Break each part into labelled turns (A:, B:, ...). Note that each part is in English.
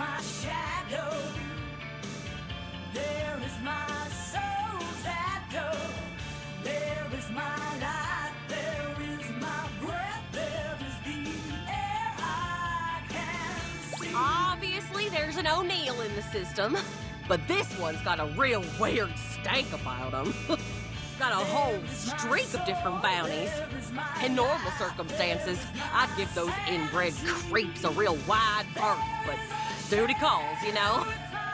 A: my shadow. There is my soul's echo. There is my life. There is my breath. There is the air I can see.
B: Obviously, there's an O'Neill in the system, but this one's got a real weird stank about him. Got a whole streak of different bounties. In normal circumstances, I'd give those inbred creeps a real wide berth, but duty calls, you know?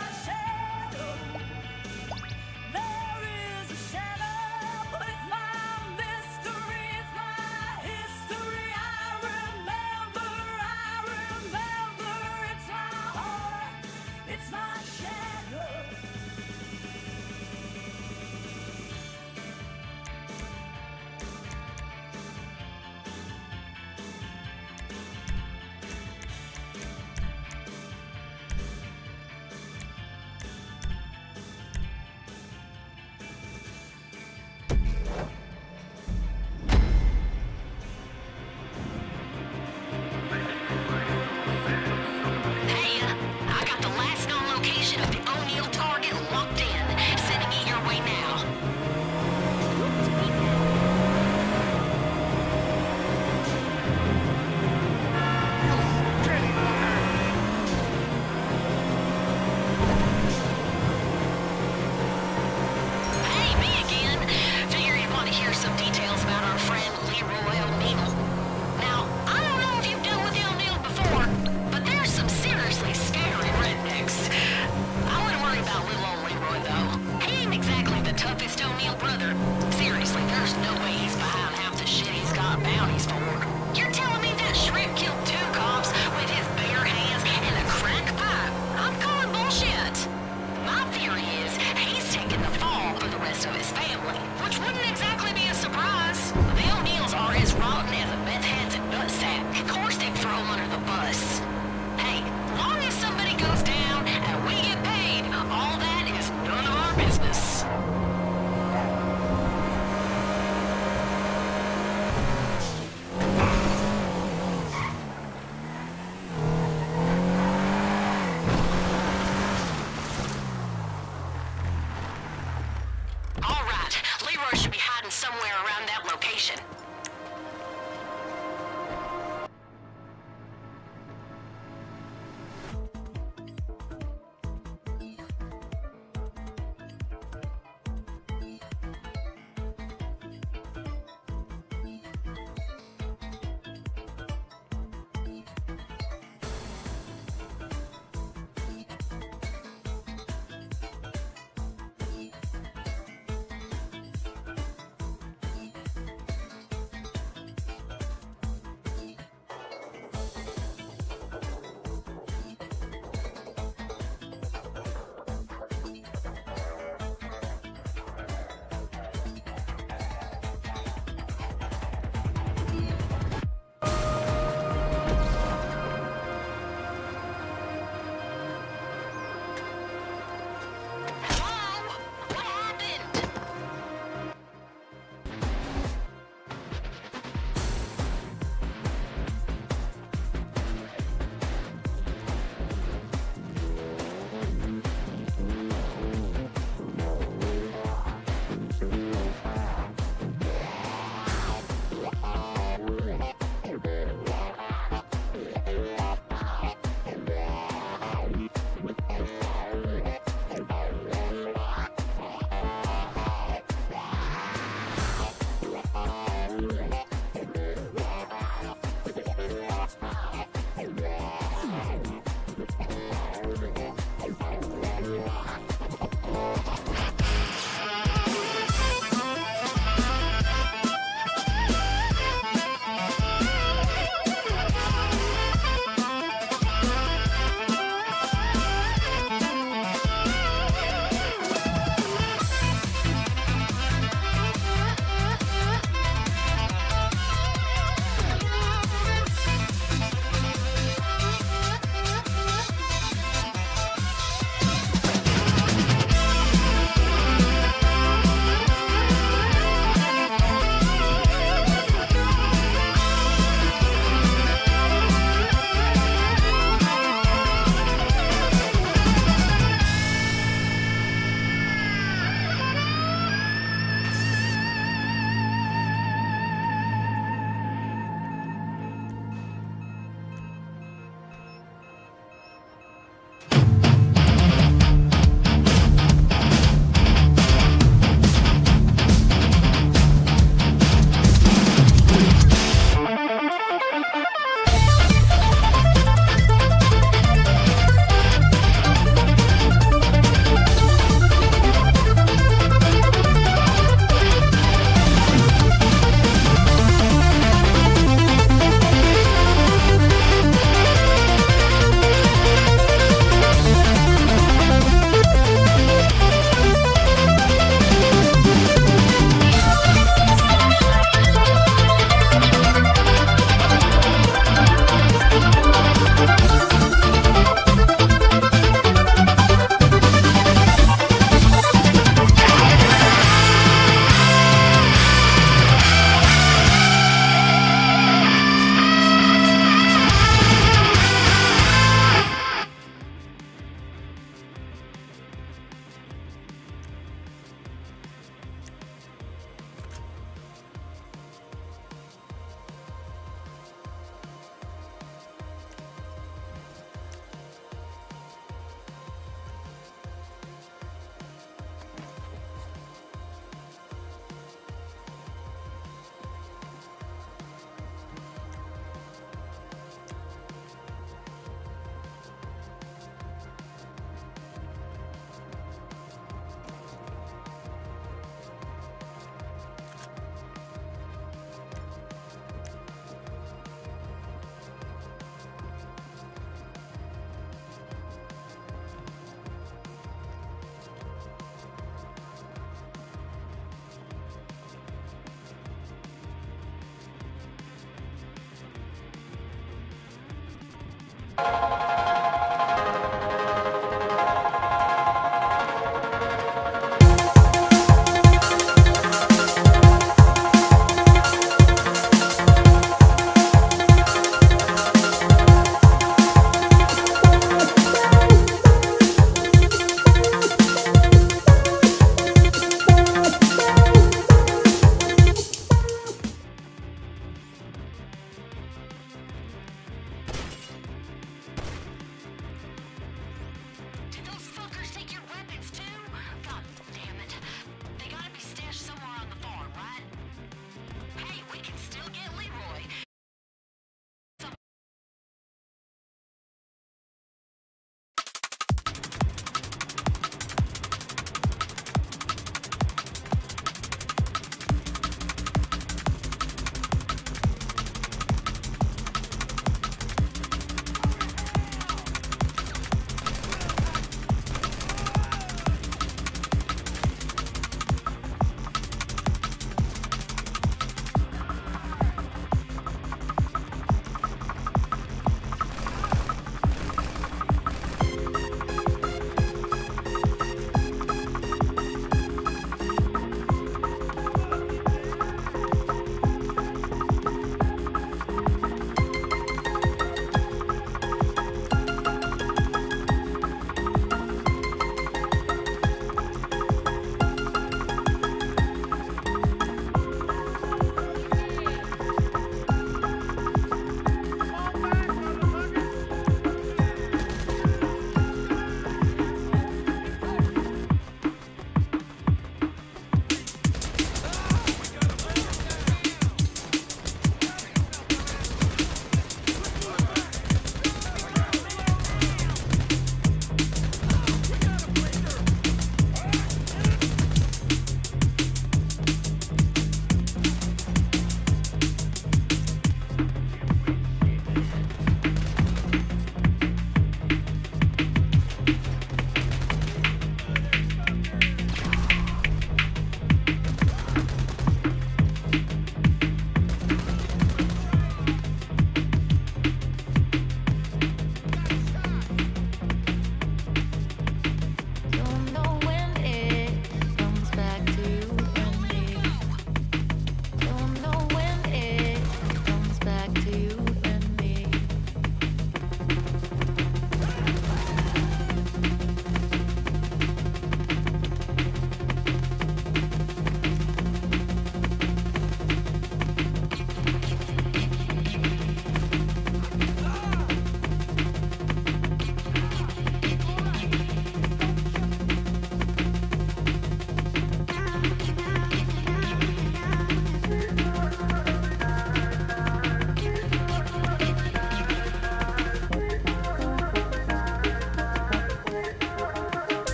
C: Somewhere around that location.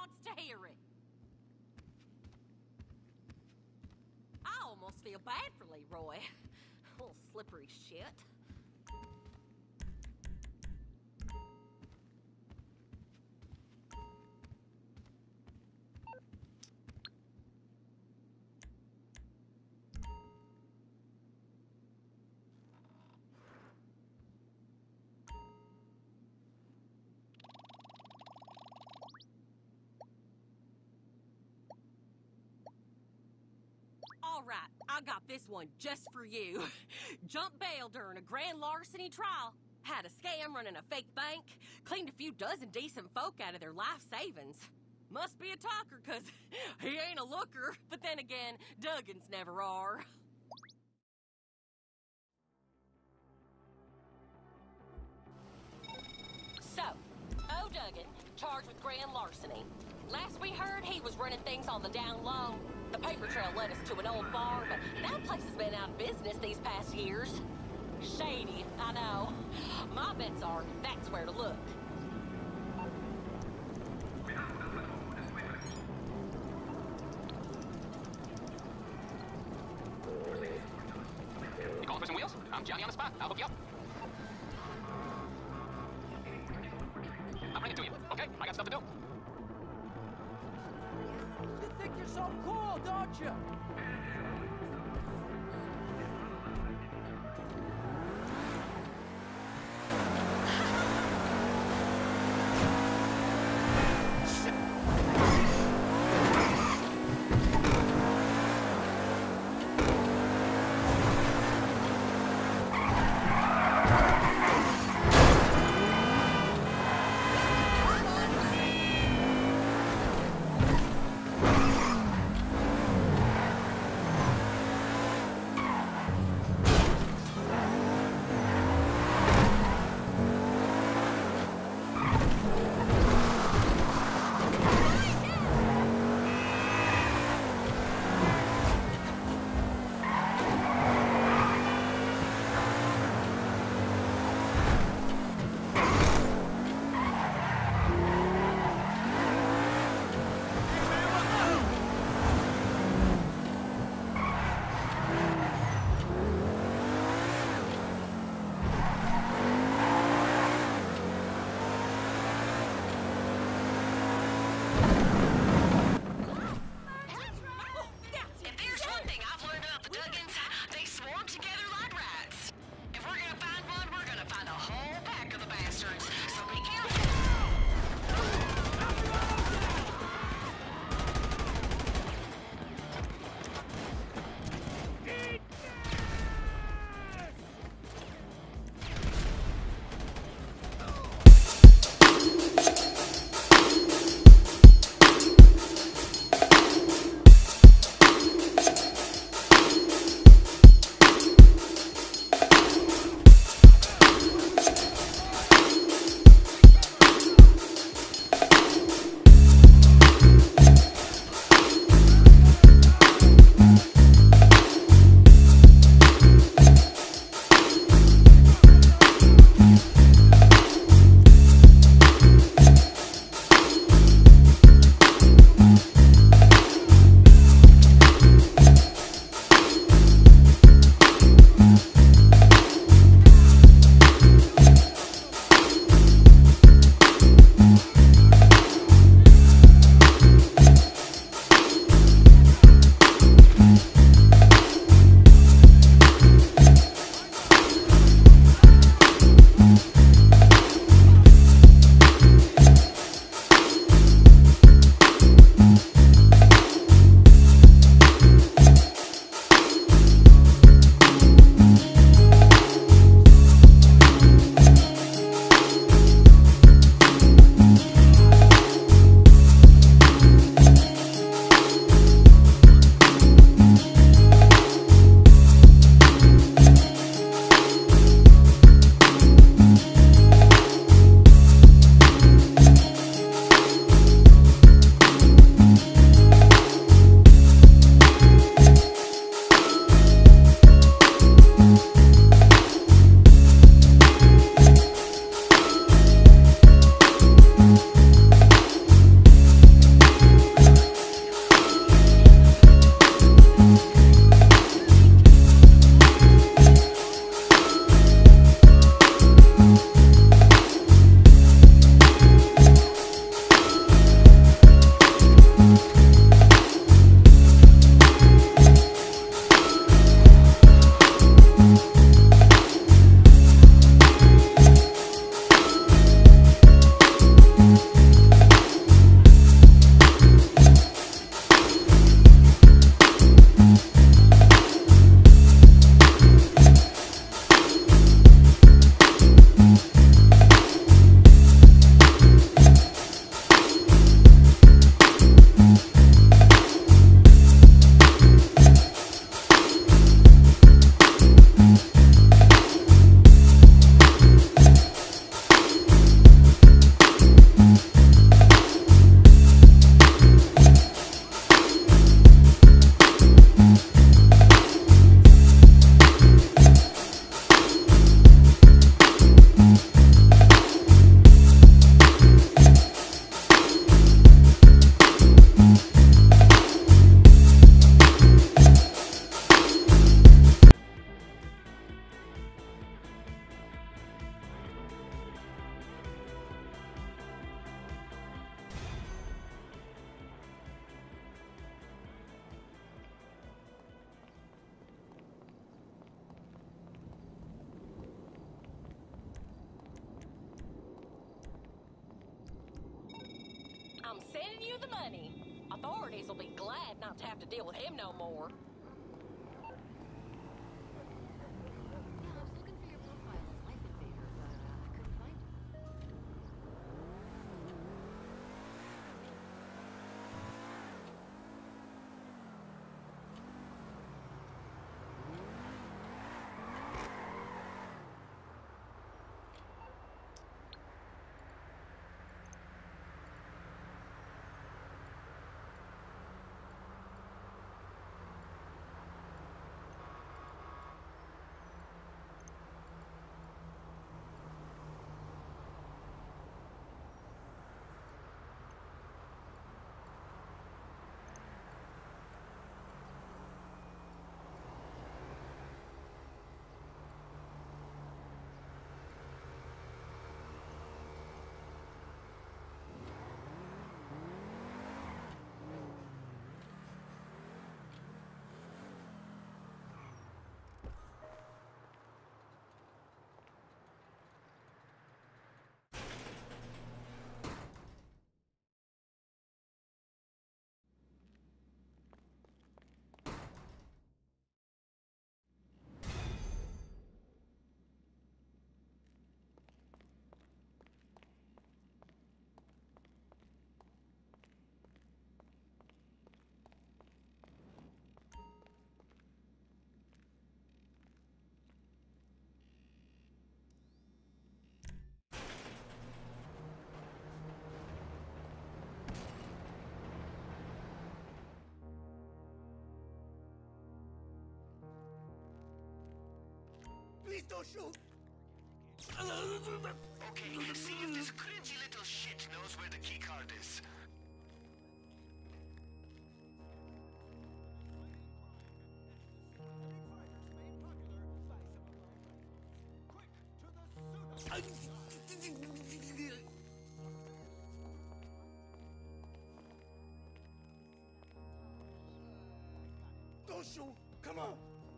B: wants to hear it. I almost feel bad for Leroy. Little slippery shit. All right, I got this one just for you. Jumped bail during a grand larceny trial. Had a scam running a fake bank. Cleaned a few dozen decent folk out of their life savings. Must be a talker, 'cause he ain't a looker. But then again, Duggins never are. So, O. Duggan, charged with grand larceny. Last we heard, he was running things on the down low. The paper trail led us to an old bar, but that place has been out of business these past years. Shady, I know. My bets are that's where to look.
D: You calling for some wheels? I'm Johnny on the spot. I'll hook you up. I'll bring it to you, okay? I got stuff to do.
A: You think you're so cool, don't you?
B: sending you the money. Authorities will be glad not to have to deal with him no more.
E: Yeah, I was looking for your profile on Life Invader, but I couldn't find it.
F: Please don't shoot!
G: Okay, let's see if this cringy little shit knows where the keycard is.
F: Don't shoot! Come on!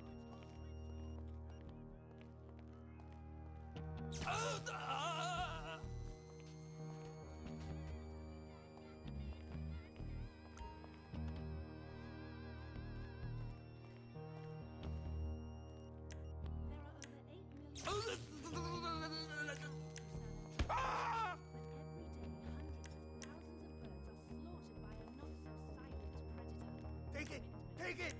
F: Take it! Take it!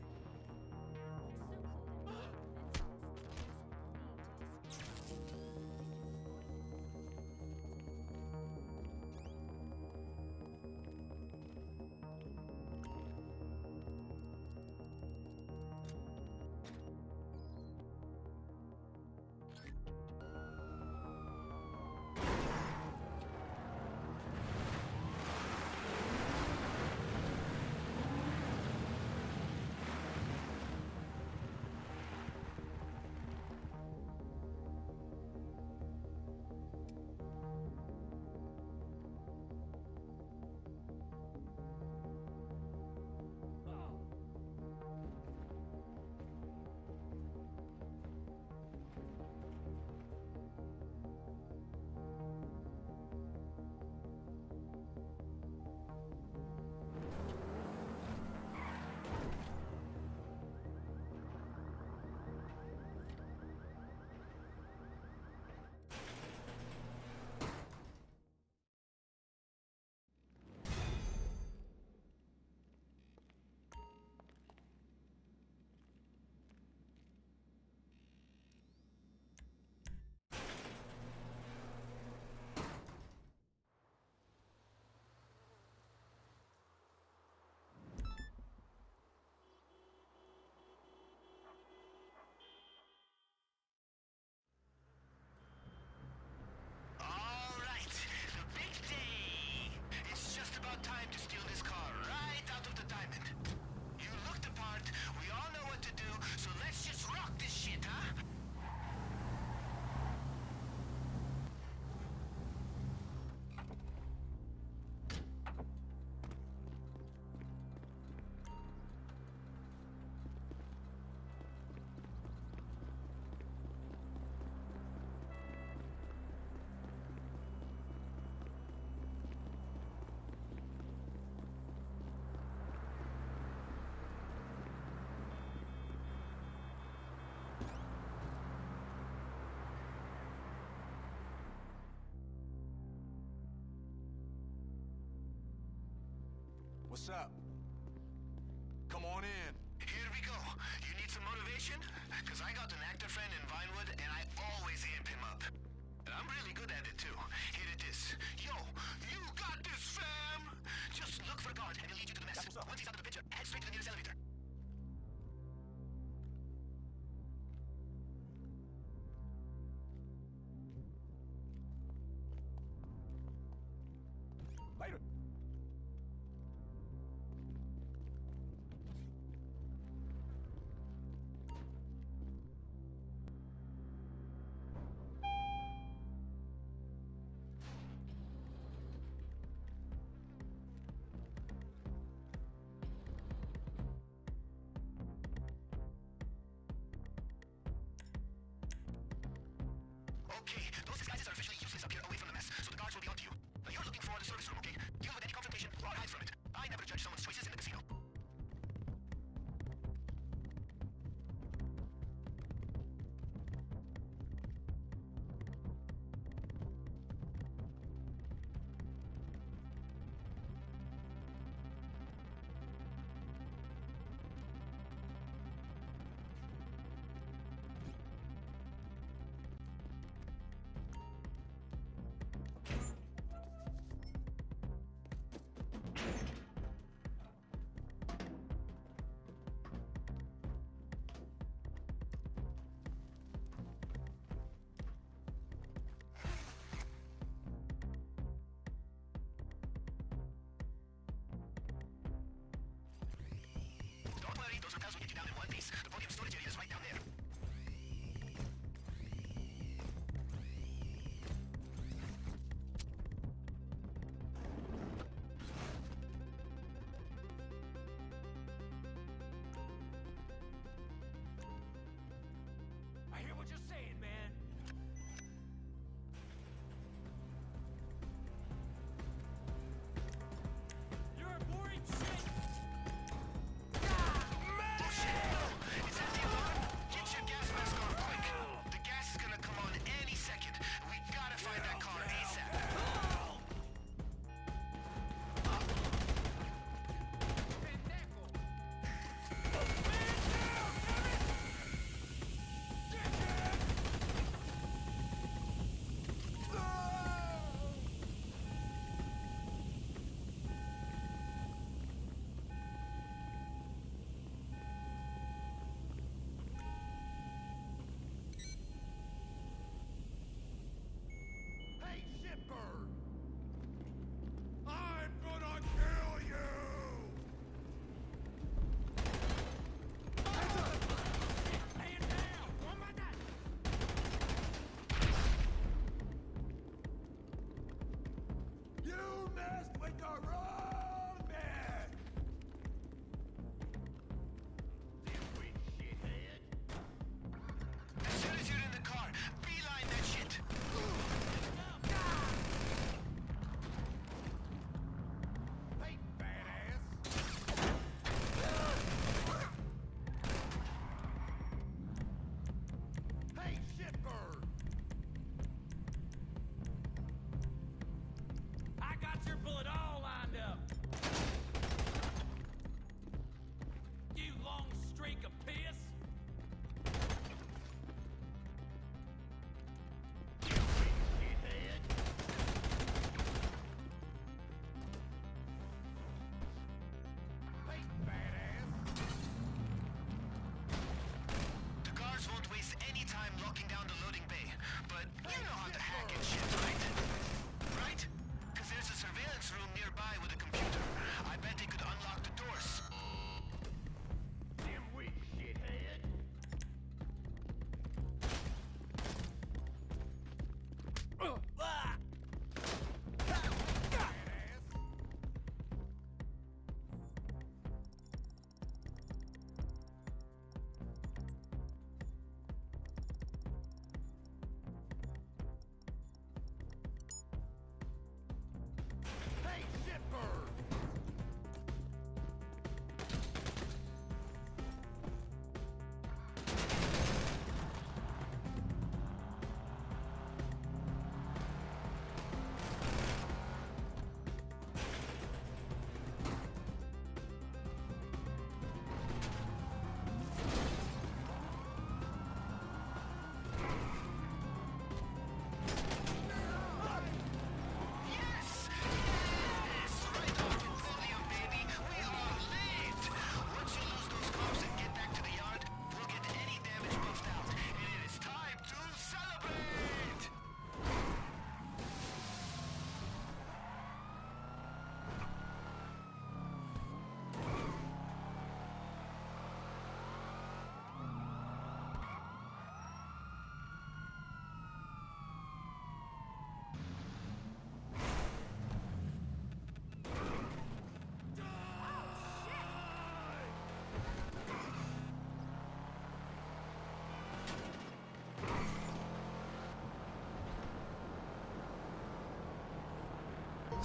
H: What's up? Come on in.
G: Here we go. You need some motivation? Cause I got an actor friend in Vinewood and I always amp him up. And I'm really good at it too. Here it is. Yo, you got this, fam! Just look for a guard and he'll lead you to the mess.
H: That's what's up.
G: Once he's out of the picture, head straight to the nearest elevator.
H: Later.
G: Okay, those disguises are officially useless up here away from the mess, so the guards will be on to you. Now you're looking for the service room, okay? Deal with any confrontation or hide from it. I never judge someone's choices in the casino.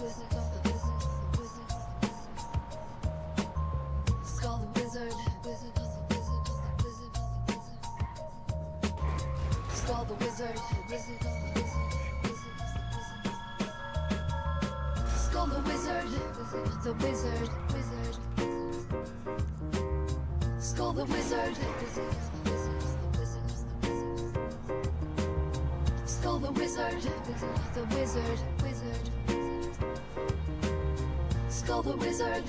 E: Skull the wizard. Skull the wizard. Skull the wizard. The wizard. Skull the wizard. Skull the wizard. The wizard. Skull the wizard.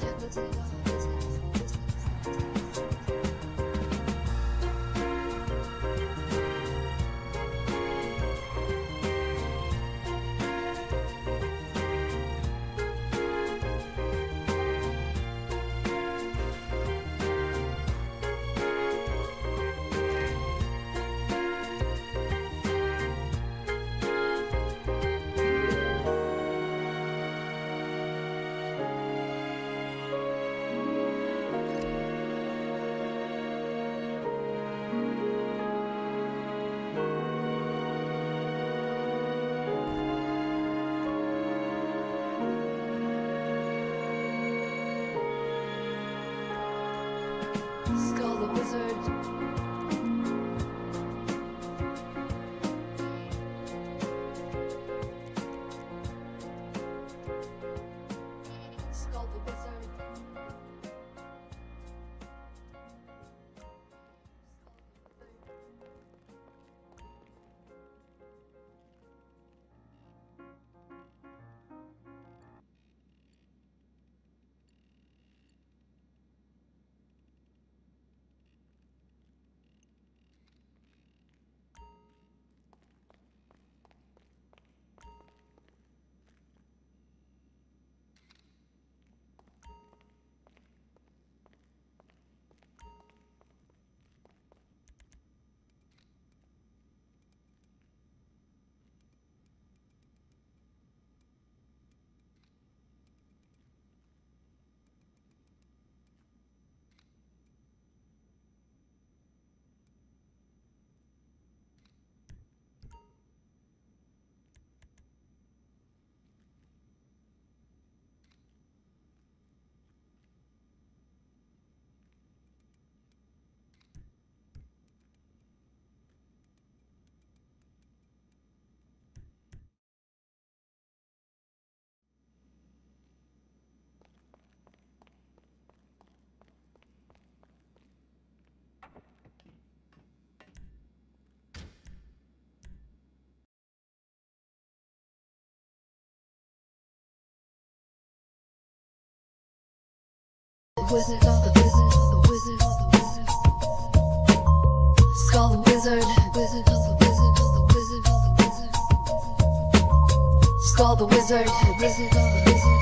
E: Skull the wizard. Skull the wizard. Wizard, the wizard, the wizard, the wizard. Skull the wizard, wizard, the wizard, the wizard, the wizard. Skull the wizard, wizard, the wizard.